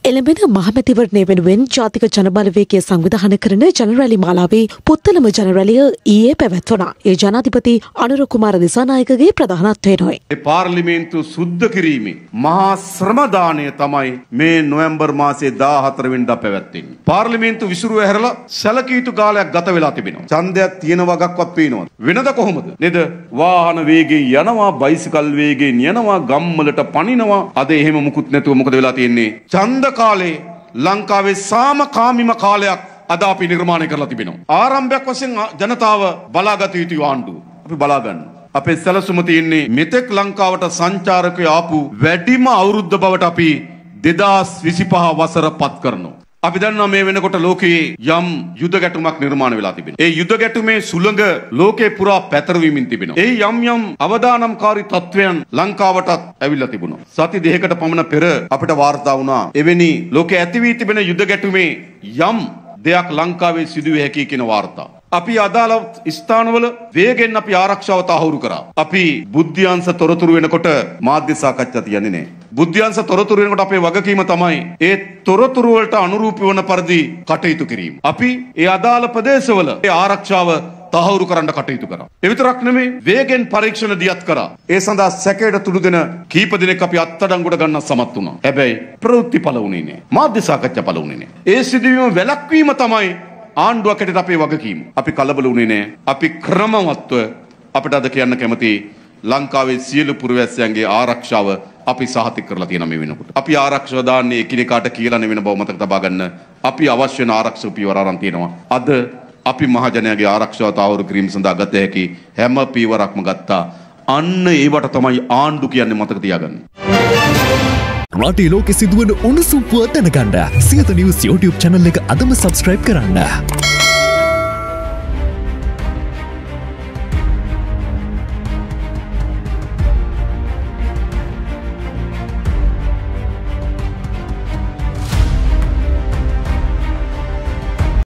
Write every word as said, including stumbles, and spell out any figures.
එළඹෙන මහමැතිවරණය වෙනුවෙන් ජාතික ජනබලවේගය සංවිධානය කරන ජනරැලි මාලාවේ පුත්තලම ජනරැලිය ඊයේ පැවැත්වුණා. ඒ ජනාධිපති අනුර කුමාර දිසානායකගේ ප්‍රධානත්වයෙනුයි. ඒ පාර්ලිමේන්තුව සුද්ධ කිරීමේ මහා ශ්‍රමදානය තමයි මේ නොවැම්බර් මාසයේ දාහතර වෙනිදා පැවැත්වෙන්නේ. පාර්ලිමේන්තුව විසිරුව හැරලා සැලකිය යුතු කාලයක් ගත වෙලා තිබෙනවා. ඡන්දයක් තියෙන වගක්වත් පේනවද? වෙනද කොහොමද? නේද? වාහන වේගයෙන් යනවා, බයිසිකල් වේගයෙන් යනවා, ගම්වලට පනිනවා. අද එහෙම මුකුත් නැතුව මොකද වෙලා තියෙන්නේ? ඡන්ද කාලේ ලංකාවේ සාමකාමීම කාලයක් අද අපි නිර්මාණය කරලා තිබෙනවා. ආරම්භයක් වශයෙන් ජනතාව බලාගත යුතු ආණ්ඩුව. අපි බලා ගන්න. අපේ සැලසුම තියෙන්නේ මෙතෙක් ලංකාවට සංචාරකයෝ ආපු වැඩිම අවුරුද්ද බවට අපි දෙදාස් විසිපහ වසර පත් කරනවා. අපි දන්නවා මේ වෙනකොට ලෝකයේ යම් යුද ගැටුමක් නිර්මාණය වෙලා තිබෙනවා. ඒ යුද ගැටුමේ සුළඟ ලෝකේ පුරා පැතරවීමින් තිබෙනවා. ඒ යම් යම් අවදානම්කාරී තත්වයන් ලංකාවටත් ඇවිල්ලා තිබුණා. සති දෙකකට පමණ පෙර අපිට වාර්තා වුණා එවැනි ලෝකයේ ඇති වී තිබෙන යුද ගැටුමේ යම් දෙයක් ලංකාවේ සිදුවේ හැකි කියන වාර්තා. අපි අදාළ ස්ථානවල වේගෙන් අපි ආරක්ෂාව තහවුරු කරා. අපි බුද්ධ්‍යංශ තොරතුරු වෙනකොට මාධ්‍ය සාකච්ඡා තියන්නේ නැහැ. බුද්ධ්‍යංශ තොරතුරු වෙනකොට අපේ වගකීම තමයි ඒ තොරතුරු වලට අනුරූපී වන පරිදි කටයුතු කිරීම. අපි ඒ අදාළ ප්‍රදේශවල ඒ ආරක්ෂාව තහවුරු කරන්න කටයුතු කරා. ඒ විතරක් නෙමෙයි වේගෙන් පරීක්ෂණ දියත් කරා. ඒ සඳහා සැකයට තුඩු දෙන කීප දෙනෙක් අපි අත්අඩංගුවට ගන්න සමත් වුණා. හැබැයි ප්‍රවෘත්ති පළ වුණේ නැහැ. මාධ්‍ය සාකච්ඡා පළ වුණේ නැහැ. ඒ සිදුවීම වැළැක්වීම තමයි ආණ්ඩුවක් හැටියට අපේ වගකීම. අපි කලබල වුණේ නැහැ. අපි ක්‍රමවත්ව අපිට අද කියන්න කැමති ලංකාවේ සියලු පුරවැසියන්ගේ ආරක්ෂාව අපි සහතික කරලා තියෙනවා මේ වෙනකොට. අපි ආරක්ෂාව දාන්නේ එකිනෙකාට කියලා නෙවෙන බව මතක තබා ගන්න. අපි අවශ්‍ය වෙන ආරක්ෂක පියවර අරන් තියෙනවා. අද අපි මහජනයාගේ ආරක්ෂාව තහවුරු කිරීම සඳහා ගත හැකි හැම පියවරක්ම ගත්තා. අන්න ඒවට තමයි ආණ්ඩු කියන්නේ මතක තියාගන්න. රටේ ලෝකෙ සිදුවන උණුසුම් පුවත් දැනගන්න සියත නිවුස් YouTube channel එක අදම subscribe කරන්න.